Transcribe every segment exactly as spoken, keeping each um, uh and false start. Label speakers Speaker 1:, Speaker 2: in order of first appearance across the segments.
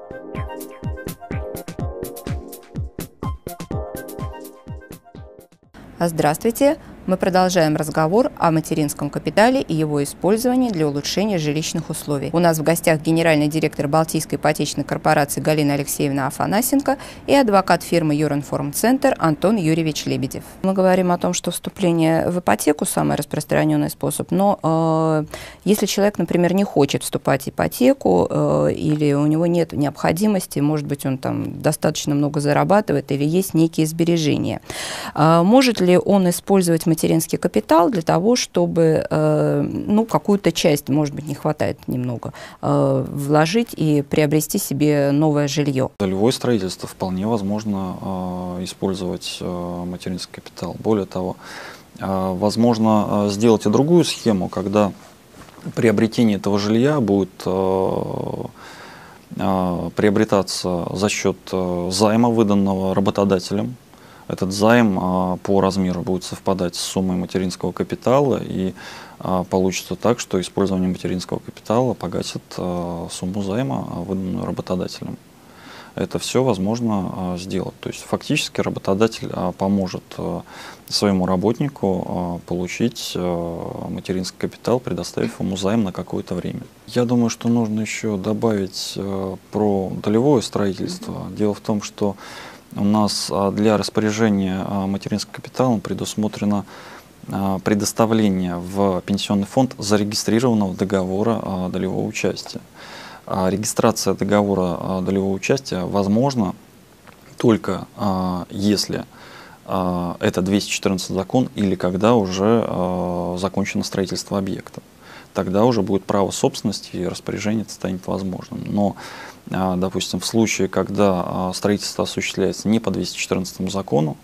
Speaker 1: Здравствуйте! Мы продолжаем разговор о материнском капитале и его использовании для улучшения жилищных условий. У нас в гостях генеральный директор Балтийской ипотечной корпорации Галина Алексеевна Афанасенко и адвокат фирмы Юринформ-центр Антон Юрьевич Лебедев. Мы говорим о том, что вступление в ипотеку – самый распространенный способ, но э, если человек, например, не хочет вступать в ипотеку э, или у него нет необходимости, может быть, он там достаточно много зарабатывает или есть некие сбережения, э, может ли он использовать материнский капитал для того, чтобы э, ну, какую-то часть, может быть, не хватает немного, э, вложить и приобрести себе новое жилье?
Speaker 2: Долевое строительство вполне возможно э, использовать э, материнский капитал. Более того, э, возможно э, сделать и другую схему, когда приобретение этого жилья будет э, э, приобретаться за счет э, займа, выданного работодателем. Этот займ а, по размеру будет совпадать с суммой материнского капитала, и а, получится так, что использование материнского капитала погасит а, сумму займа, выданную работодателем. Это все возможно а, сделать. То есть фактически работодатель а, поможет а, своему работнику а, получить а, материнский капитал, предоставив ему займ на какое-то время. Я думаю, что нужно еще добавить а, про долевое строительство. Дело в том, что у нас для распоряжения материнским капиталом предусмотрено предоставление в пенсионный фонд зарегистрированного договора долевого участия. Регистрация договора долевого участия возможна только если это двести четырнадцатый закон или когда уже закончено строительство объекта. Тогда уже будет право собственности и распоряжение это станет возможным. Но, допустим, в случае, когда строительство осуществляется не по двести четырнадцатому закону,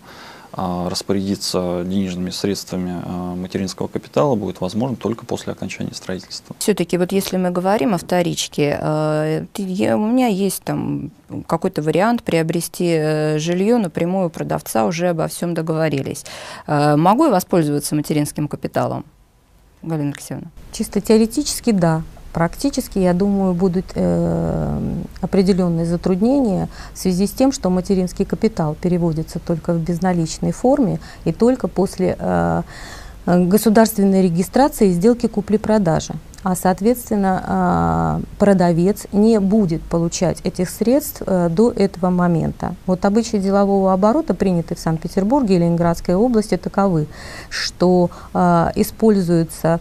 Speaker 2: распорядиться денежными средствами материнского капитала будет возможно только после окончания строительства.
Speaker 1: Все-таки вот если мы говорим о вторичке, у меня есть там какой-то вариант приобрести жилье напрямую у продавца, уже обо всем договорились. Могу я воспользоваться материнским капиталом, Галина Алексеевна?
Speaker 3: Чисто теоретически да. Практически, я думаю, будут э, определенные затруднения в связи с тем, что материнский капитал переводится только в безналичной форме и только после э, государственной регистрации и сделки купли-продажи. А, соответственно, э, продавец не будет получать этих средств э, до этого момента. Вот обычаи делового оборота, принятые в Санкт-Петербурге и Ленинградской области, таковы, что э, используются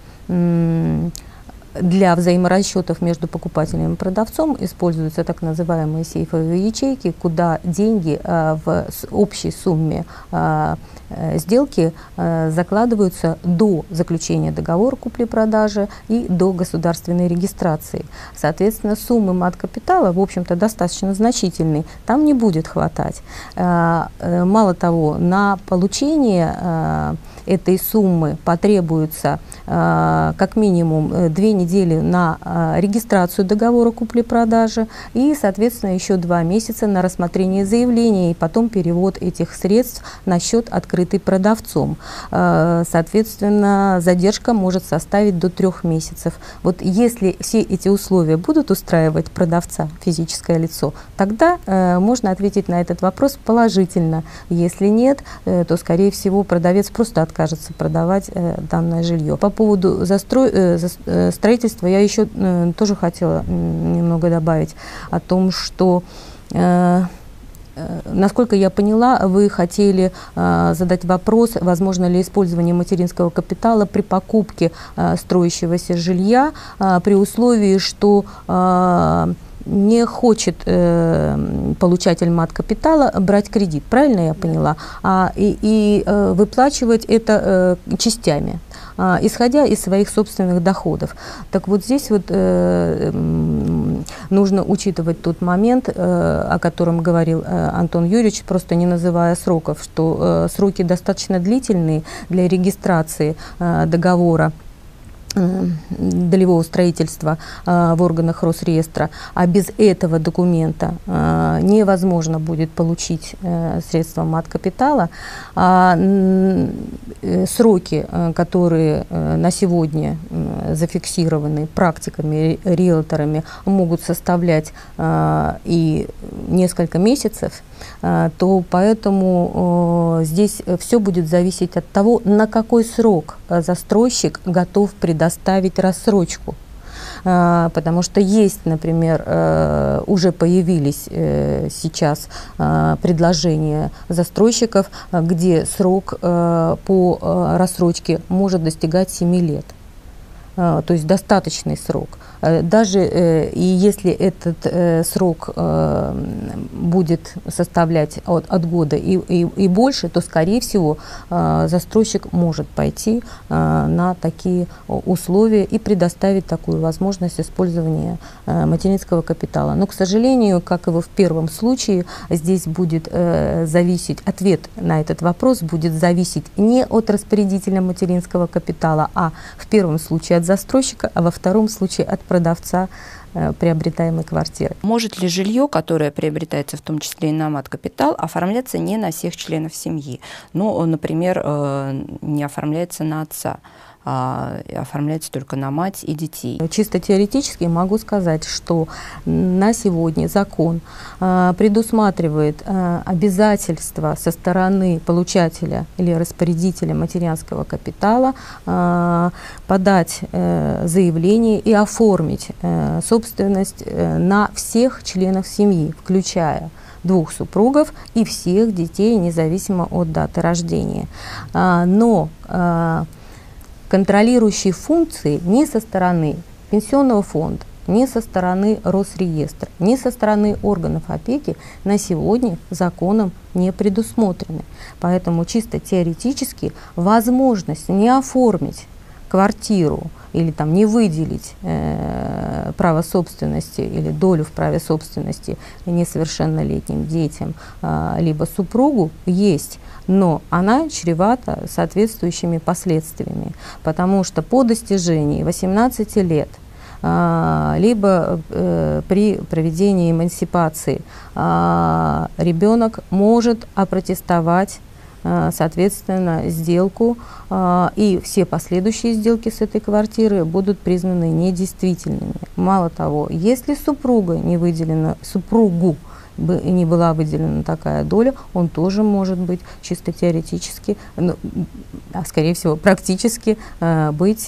Speaker 3: э, для взаиморасчетов между покупателем и продавцом используются так называемые сейфовые ячейки, куда деньги э, в общей сумме э, сделки э, закладываются до заключения договора купли-продажи и до государственной регистрации. Соответственно, суммы мат-капитала, в общем-то, достаточно значительные, там не будет хватать. Э, э, мало того, на получение э, этой суммы потребуется э, как минимум две недели на э, регистрацию договора купли-продажи и, соответственно, еще два месяца на рассмотрение заявления и потом перевод этих средств на счет, открытый продавцом. Э, соответственно, задержка может составить до трех месяцев. Вот если все эти условия будут устраивать продавца, физическое лицо, тогда э, можно ответить на этот вопрос положительно. Если нет, э, то, скорее всего, продавец просто откажется продавать э, данное жилье. По поводу застрой, э, за, э, строительства я еще э, тоже хотела э, немного добавить о том, что э, э, насколько я поняла, вы хотели э, задать вопрос, возможно ли использование материнского капитала при покупке э, строящегося жилья э, при условии, что э, не хочет э, получатель мат-капитала брать кредит, правильно я поняла, а, и, и э, выплачивать это э, частями, э, исходя из своих собственных доходов. Так вот здесь вот э, нужно учитывать тот момент, э, о котором говорил э, Антон Юрьевич, просто не называя сроков, что э, сроки достаточно длительные для регистрации э, договора долевого строительства э, в органах Росреестра, а без этого документа э, невозможно будет получить э, средства мат-капитала. А, э, сроки, э, которые э, на сегодня э, зафиксированы практиками, риэлторами, могут составлять э, и несколько месяцев, э, то поэтому э, здесь все будет зависеть от того, на какой срок застройщик готов предоставить доставить рассрочку, потому что есть, например, уже появились сейчас предложения застройщиков, где срок по рассрочке может достигать семи лет. То есть достаточный срок. Даже э, и если этот э, срок э, будет составлять от, от года и, и, и больше, то, скорее всего, э, застройщик может пойти э, на такие условия и предоставить такую возможность использования э, материнского капитала. Но, к сожалению, как и в первом случае, здесь будет э, зависеть, ответ на этот вопрос будет зависеть не от распорядителя материнского капитала, а в первом случае от застройщика, а во втором случае от продавца э, приобретаемой квартиры.
Speaker 1: Может ли жилье, которое приобретается в том числе и на мат-капитал, оформляться не на всех членов семьи? Ну, например, э, не оформляется на отца, а оформляется только на мать и детей.
Speaker 3: Чисто теоретически могу сказать, что на сегодня закон э, предусматривает э, обязательство со стороны получателя или распорядителя материнского капитала э, подать э, заявление и оформить э, собственность э, на всех членов семьи, включая двух супругов и всех детей, независимо от даты рождения. А, но а, контролирующие функции ни со стороны пенсионного фонда, ни со стороны Росреестра, ни со стороны органов опеки на сегодня законом не предусмотрены. Поэтому чисто теоретически возможность не оформить квартиру или там не выделить э, право собственности или долю в праве собственности несовершеннолетним детям, э, либо супругу есть, но она чревата соответствующими последствиями, потому что по достижении восемнадцати лет э, либо э, при проведении эмансипации э, ребенок может опротестовать соответственно сделку, и все последующие сделки с этой квартиры будут признаны недействительными. Мало того, если супруга не выделена, супругу не была выделена такая доля, он тоже может быть чисто теоретически, ну, а скорее всего практически быть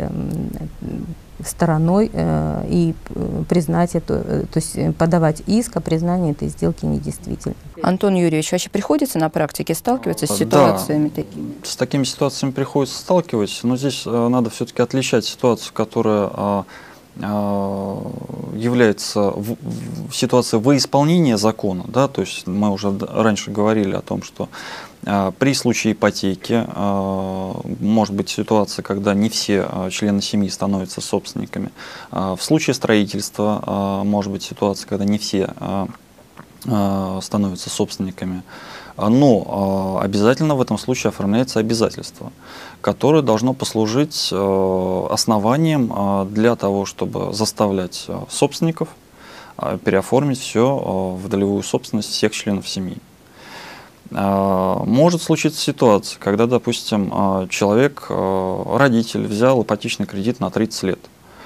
Speaker 3: стороной э, и признать это, то есть подавать иск о признании этой сделки недействительной.
Speaker 1: Антон Юрьевич, вообще приходится на практике сталкиваться с ситуациями
Speaker 2: да,
Speaker 1: такими?
Speaker 2: С такими ситуациями приходится сталкиваться, но здесь э, надо все-таки отличать ситуацию, которая э, э, является в, в, ситуацией выисполнения закона, да, то есть мы уже раньше говорили о том, что при случае ипотеки может быть ситуация, когда не все члены семьи становятся собственниками. В случае строительства может быть ситуация, когда не все становятся собственниками. Но обязательно в этом случае оформляется обязательство, которое должно послужить основанием для того, чтобы заставлять собственников переоформить все в долевую собственность всех членов семьи. Может случиться ситуация, когда, допустим, человек, родитель, взял ипотечный кредит на тридцать лет,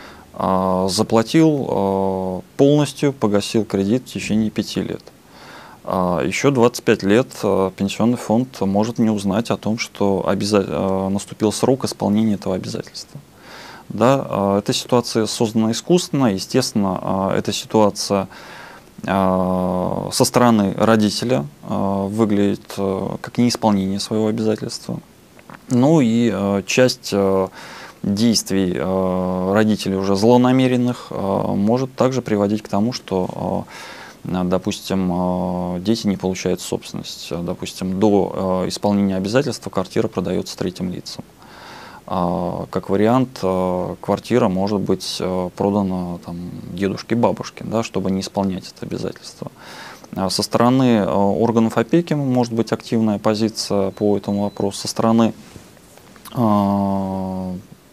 Speaker 2: заплатил полностью, погасил кредит в течение пяти лет. Еще двадцать пять лет пенсионный фонд может не узнать о том, что обяза... наступил срок исполнения этого обязательства. Да, эта ситуация создана искусственно, естественно, эта ситуация со стороны родителя выглядит как неисполнение своего обязательства. Ну и часть действий родителей уже злонамеренных может также приводить к тому, что, допустим, дети не получают собственность. Допустим, до исполнения обязательства квартира продается третьим лицам. Как вариант, квартира может быть продана там, дедушке, бабушке, да, чтобы не исполнять это обязательство. Со стороны органов опеки может быть активная позиция по этому вопросу. Со стороны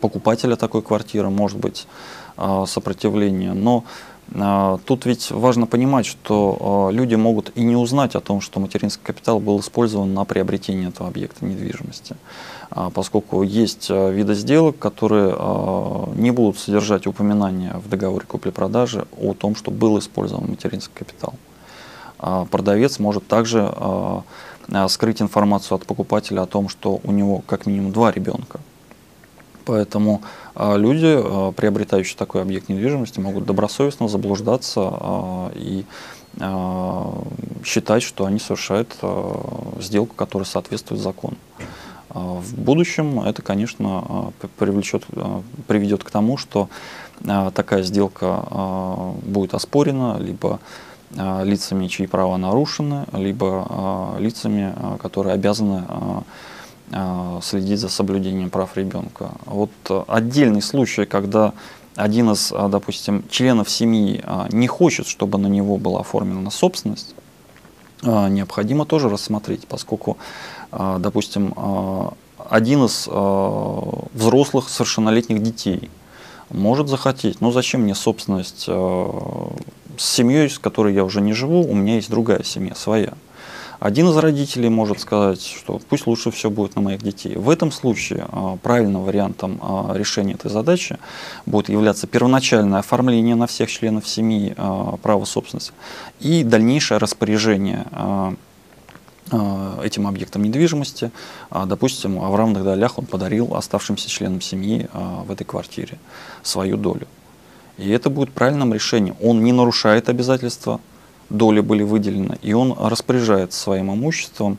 Speaker 2: покупателя такой квартиры может быть сопротивление. Но тут ведь важно понимать, что люди могут и не узнать о том, что материнский капитал был использован на приобретение этого объекта недвижимости, поскольку есть виды сделок, которые не будут содержать упоминания в договоре купли-продажи о том, что был использован материнский капитал. Продавец может также скрыть информацию от покупателя о том, что у него как минимум два ребенка. Поэтому э, люди, э, приобретающие такой объект недвижимости, могут добросовестно заблуждаться э, и э, считать, что они совершают э, сделку, которая соответствует закону. Э, в будущем это, конечно, э, привлечет, э, приведет к тому, что э, такая сделка э, будет оспорена либо э, лицами, чьи права нарушены, либо э, лицами, э, которые обязаны э, следить за соблюдением прав ребенка. Вот отдельный случай, когда один из, допустим, членов семьи не хочет, чтобы на него была оформлена собственность, необходимо тоже рассмотреть, поскольку, допустим, один из взрослых совершеннолетних детей может захотеть, ну зачем мне собственность с семьей, с которой я уже не живу, у меня есть другая семья, своя. Один из родителей может сказать, что пусть лучше все будет на моих детей. В этом случае э, правильным вариантом э, решения этой задачи будет являться первоначальное оформление на всех членов семьи э, права собственности и дальнейшее распоряжение э, э, этим объектом недвижимости. Э, допустим, в равных долях он подарил оставшимся членам семьи э, в этой квартире свою долю. И это будет правильным решением. Он не нарушает обязательства, доли были выделены, и он распоряжается своим имуществом,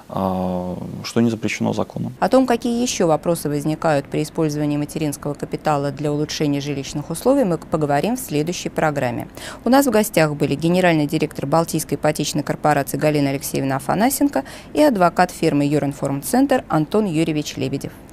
Speaker 2: что не запрещено законом.
Speaker 1: О том, какие еще вопросы возникают при использовании материнского капитала для улучшения жилищных условий, мы поговорим в следующей программе. У нас в гостях были генеральный директор Балтийской ипотечной корпорации Галина Алексеевна Афанасенко и адвокат фирмы Юринформ Центр Антон Юрьевич Лебедев.